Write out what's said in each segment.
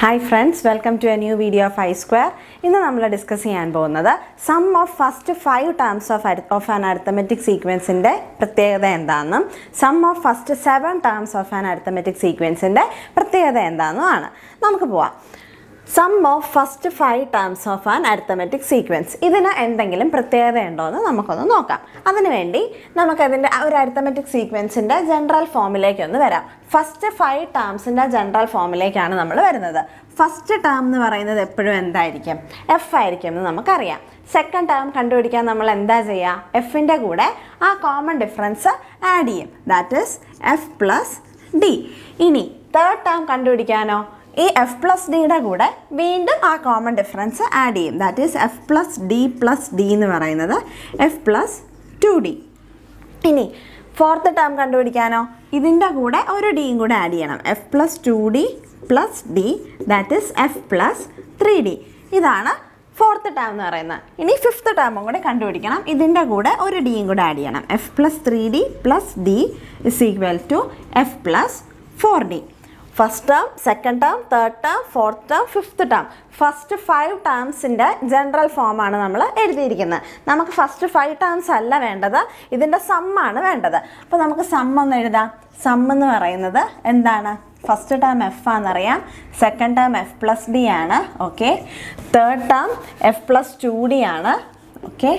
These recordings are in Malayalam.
Hi friends, welcome to a new video of I Square. ഇന്ന് നമ്മൾ ഡിസ്കസ് ചെയ്യാൻ പോകുന്നത് sum of first 5 terms of an arithmetic sequence ന്റെ പ്രത്യേകത എന്താണെന്നും sum of first 7 terms of an arithmetic sequence ന്റെ പ്രത്യേകത എന്താണെന്നുമാണ്. നമുക്ക് പോവാം. Sum of first 5 terms of an arithmetic sequence. ഇതിന് എന്തെങ്കിലും പ്രത്യേകത ഉണ്ടോ എന്ന് നമുക്കൊന്ന് നോക്കാം. അതിനുവേണ്ടി നമുക്കതിൻ്റെ ഒരു arithmetic sequenceന്റെ ജനറൽ ഫോമിലേക്ക് ഒന്ന് വരാം. ഫസ്റ്റ് 5 ടേംസിൻ്റെ ജനറൽ ഫോമിലേക്കാണ് നമ്മൾ വരുന്നത്. ഫസ്റ്റ് ടേം എന്ന് പറയുന്നത് എപ്പോഴും എന്തായിരിക്കും? എഫ് ആയിരിക്കും എന്ന് നമുക്കറിയാം. സെക്കൻഡ് ടേം കണ്ടുപിടിക്കാൻ നമ്മൾ എന്താ ചെയ്യുക? എഫിൻ്റെ കൂടെ ആ കോമൺ ഡിഫറൻസ് ആഡ് ചെയ്യും. That is F plus D. ഇനി തേർഡ് ടേം കണ്ടുപിടിക്കാനോ? ഈ എഫ് പ്ലസ് ഡിയുടെ കൂടെ വീണ്ടും ആ കോമൺ ഡിഫറൻസ് ആഡ് ചെയ്യും. That is F plus D എന്ന് പറയുന്നത് എഫ് പ്ലസ് 2d. ഇനി ഫോർത്ത് ടേം കണ്ടുപിടിക്കാനോ? ഇതിൻ്റെ കൂടെ ഒരു ഡിയും കൂടെ ആഡ് ചെയ്യണം. F plus 2d plus D, that is F plus 3d. ഇതാണ് ഫോർത്ത് ടേം എന്ന് പറയുന്നത്. ഇനി ഫിഫ്ത്ത് ടേമും കൂടെ കണ്ടുപിടിക്കണം. ഇതിൻ്റെ കൂടെ ഒരു ഡിയും കൂടെ ആഡ് ചെയ്യണം. F plus 3d plus D is equal to F plus 4d. First term, second term, third term, fourth term, fifth term, first 5 ടേംസിൻ്റെ ജനറൽ ഫോമാണ് നമ്മൾ എഴുതിയിരിക്കുന്നത്. നമുക്ക് ഫസ്റ്റ് 5 ടേംസ് അല്ല വേണ്ടത്, ഇതിൻ്റെ സമ്മാണ് വേണ്ടത്. അപ്പോൾ നമുക്ക് സം ഒന്ന് എഴുതാം. സം എന്ന് പറയുന്നത് എന്താണ്? ഫസ്റ്റ് ടേം എഫ് ആണെന്നറിയാം, second term F plus D ആണ്, okay. Third term F plus 2d ആണ്, okay.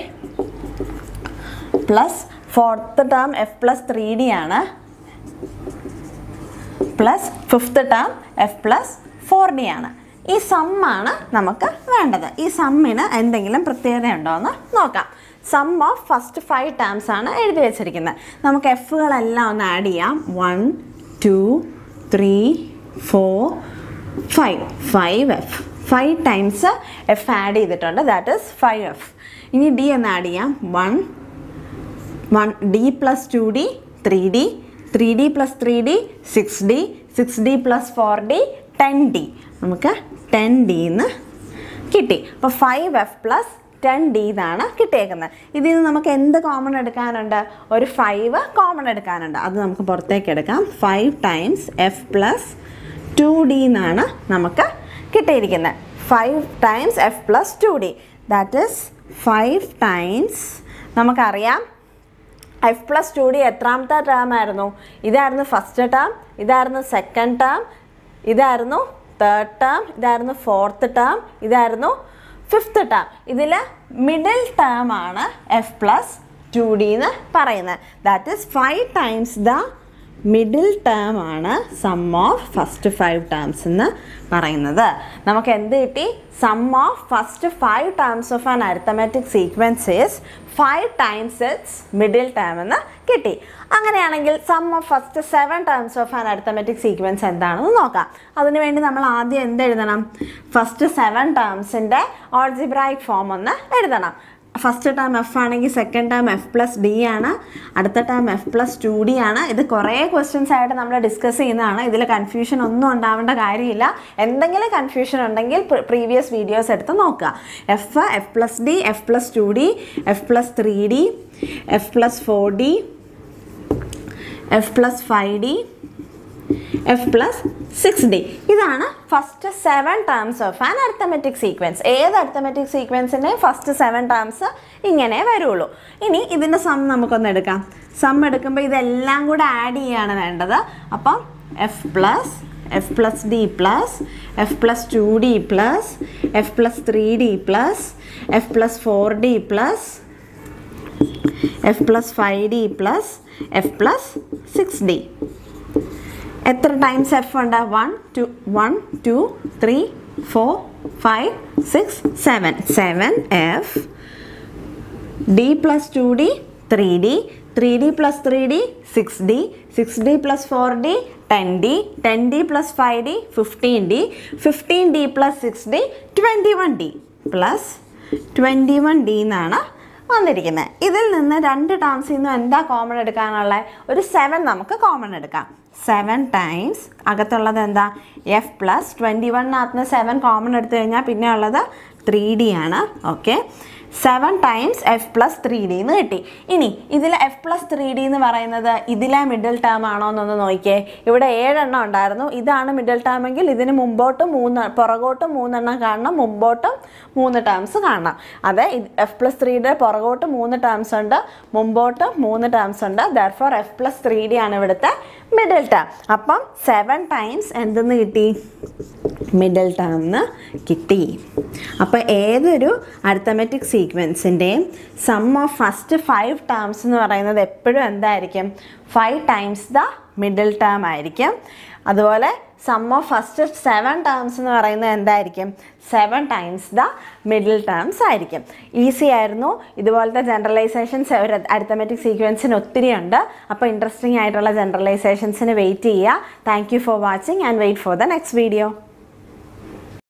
Plus fourth term F plus 3d ആണ്, plus fifth term F plus 4d ആണ്. ഈ സമ്മാണ് നമുക്ക് വേണ്ടത്. ഈ സമ്മിന് എന്തെങ്കിലും പ്രത്യേകത ഉണ്ടോ എന്ന് നോക്കാം. സം ഓഫ് ഫസ്റ്റ് 5 ടേംസ് ആണ് എഴുതി വെച്ചിരിക്കുന്നത്. നമുക്ക് എഫുകളെല്ലാം ഒന്ന് ആഡ് ചെയ്യാം. 1 2 3 4 5 എഫ്. 5 ടൈംസ് എഫ് ആഡ് ചെയ്തിട്ടുണ്ട്. That is 5f. ഇനി ഡി ഒന്ന് ആഡ് ചെയ്യാം. 1 D plus 2d 3d, 3d plus 3d 6d, 6d plus 4d 10d. നമുക്ക് 10d എന്ന് കിട്ടി. അപ്പോൾ 5f പ്ലസ് 10d എന്നാണ് കിട്ടിയേക്കുന്നത്. ഇതിൽ നിന്ന് നമുക്ക് എന്ത് കോമൺ എടുക്കാനുണ്ട്? ഒരു 5 കോമൺ എടുക്കാനുണ്ട്. അത് നമുക്ക് പുറത്തേക്ക് എടുക്കാം. 5 ടൈംസ് എഫ് പ്ലസ് 2d എന്നാണ് നമുക്ക് കിട്ടിയിരിക്കുന്നത്. 5 times F plus 2d, that is 5 times നമുക്കറിയാം എഫ് പ്ലസ് 2d എത്രാമത്തെ ടേം ആയിരുന്നു? ഇതായിരുന്നു ഫസ്റ്റ് ടേം, ഇതായിരുന്നു സെക്കൻഡ് ടേം, ഇതായിരുന്നു തേർഡ് ടേം, ഇതായിരുന്നു ഫോർത്ത് ടേം, ഇതായിരുന്നു ഫിഫ്ത്ത് ടേം. ഇതിൽ മിഡിൽ ടേം ആണ് എഫ് പ്ലസ് 2d എന്ന് പറയുന്നത്. That is 5 times the middle term ആണ് സം ഓഫ് ഫസ്റ്റ് 5 ടേംസ് എന്ന് പറയുന്നത്. നമുക്ക് എന്ത് കിട്ടി? Sum of first 5 terms of an arithmetic sequence is 5 times its middle term എന്ന് കിട്ടി. അങ്ങനെയാണെങ്കിൽ sum of first 7 terms of an arithmetic sequence എന്താണെന്ന് നോക്കാം. അതിനുവേണ്ടി നമ്മൾ ആദ്യം എന്തെഴുതണം? ഫസ്റ്റ് 7 ടേംസിൻ്റെ ഓൾജിബ്രായിക് ഫോം ഒന്ന് എഴുതണം. ഫസ്റ്റ് ടേം എഫ് ആണെങ്കിൽ second term F plus D ആണ്, അടുത്ത ടേം എഫ് പ്ലസ് 2d ആണ്. ഇത് കുറേ ക്വസ്റ്റ്യൻസ് ആയിട്ട് നമ്മൾ ഡിസ്കസ് ചെയ്യുന്നതാണ്. ഇതിൽ കൺഫ്യൂഷൻ ഒന്നും ഉണ്ടാവേണ്ട കാര്യമില്ല. എന്തെങ്കിലും കൺഫ്യൂഷൻ ഉണ്ടെങ്കിൽ പ്രീവിയസ് വീഡിയോസ് എടുത്ത് നോക്കുക. F plus D, F plus 2d, F plus 3d, F plus 4d, F plus 5d, F plus 6d. ഇതാണ് first 7 terms of an arithmetic sequence. ഏത് അരിത്തമെറ്റിക് സീക്വൻസിൻ്റെ ഫസ്റ്റ് 7 ടേംസ് ഇങ്ങനെ വരുള്ളൂ. ഇനി ഇതിൻ്റെ സം നമുക്കൊന്ന് എടുക്കാം. സം എടുക്കുമ്പോൾ ഇതെല്ലാം കൂടെ ആഡ് ചെയ്യാണ് വേണ്ടത്. അപ്പം F plus D plus F plus 2d plus F plus 3d plus F plus 4d plus F plus 5d plus F plus 6d. എത്ര ടൈംസ് എഫ് ഉണ്ട്? 1 2 3 4 5 6 7 F. D plus 2d 3d, 3d plus 3d 6d, 6d plus 4d 10d, 10d plus 5d 15d, 15d plus 6d 21d plus 21d എന്നാണ് വന്നിരിക്കുന്നത്. ഇതിൽ നിന്ന് 2 ടേംസിൽ നിന്നും എന്താ കോമൺ എടുക്കാനുള്ളത്? ഒരു 7 നമുക്ക് കോമൺ എടുക്കാം. 7 ടൈംസ് അകത്തുള്ളത് എന്താ? എഫ് പ്ലസ് 21 7 കോമൺ എടുത്തു കഴിഞ്ഞാൽ പിന്നെ ഉള്ളത് 3d ആണ്, okay. 7 times F plus 3d എന്ന് കിട്ടി. ഇനി ഇതിൽ എഫ് പ്ലസ് 3d എന്ന് പറയുന്നത് ഇതിലെ മിഡിൽ ടേം ആണോ എന്നൊന്ന് നോക്കിയേ. ഇവിടെ 7 എണ്ണം ഉണ്ടായിരുന്നു. ഇതാണ് മിഡിൽ ടേം എങ്കിൽ ഇതിന് മുമ്പോട്ടും പുറകോട്ടും 3 എണ്ണം കാണണം, മുമ്പോട്ടും 3 ടേംസ് കാണണം. അതെ, എഫ് പ്ലസ് 3യുടെ പുറകോട്ട് 3 ടേംസ് ഉണ്ട്, മുമ്പോട്ട് 3 ടേംസ് ഉണ്ട്. ദെർഫോർ എഫ് പ്ലസ് 3d ആണ് ഇവിടുത്തെ മിഡിൽ ടേം. അപ്പം 7 ടൈംസ് എന്തെന്ന് കിട്ടി? മിഡിൽ ടേംന്ന് കിട്ടി. അപ്പോൾ ഏതൊരു അരിത്തമെറ്റിക് സീക്വൻസിൻ്റെയും സം ഓഫ് ഫസ്റ്റ് 5 ടേംസ് എന്ന് പറയുന്നത് എപ്പോഴും എന്തായിരിക്കും? 5 ടൈംസ് ദ മിഡിൽ ടേം ആയിരിക്കും. അതുപോലെ സം ഓഫ് ഫസ്റ്റ് 7 ടേംസ് എന്ന് പറയുന്നത് എന്തായിരിക്കും? 7 ടൈംസ് ദ മിഡിൽ ടേംസ് ആയിരിക്കും. ഈസി ആയിരുന്നു. ഇതുപോലത്തെ ജനറലൈസേഷൻസ് ഒരു അരിത്തമെറ്റിക് സീക്വൻസിന് ഒത്തിരി ഉണ്ട്. അപ്പോൾ ഇൻട്രസ്റ്റിംഗ് ആയിട്ടുള്ള ജനറലൈസേഷൻസിന് വെയിറ്റ് ചെയ്യുക. Thank you for watching and wait for the next video.